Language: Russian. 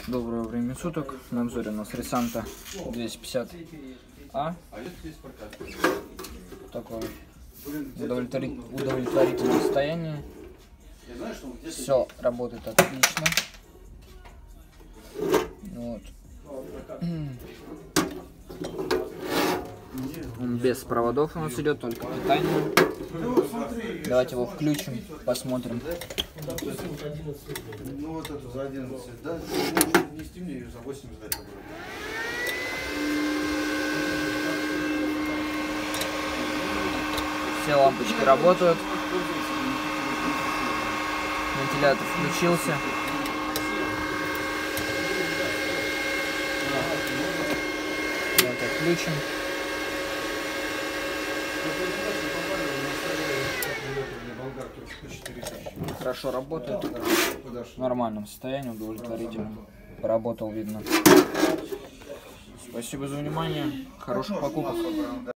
Доброго времени суток. На обзоре у нас Ресанта 250А. Такое удовлетворительное состояние. Все работает отлично. Вот. Он без проводов у нас идет, только питание. Давайте его включим, посмотрим. Ну вот эту за 11, да? Внести мне ее за 8 сдать. Все лампочки работают. Вентилятор включился. Давайте отключим. Хорошо работает. В нормальном состоянии, удовлетворительном. Поработал, видно. Спасибо за внимание. Хороших покупок.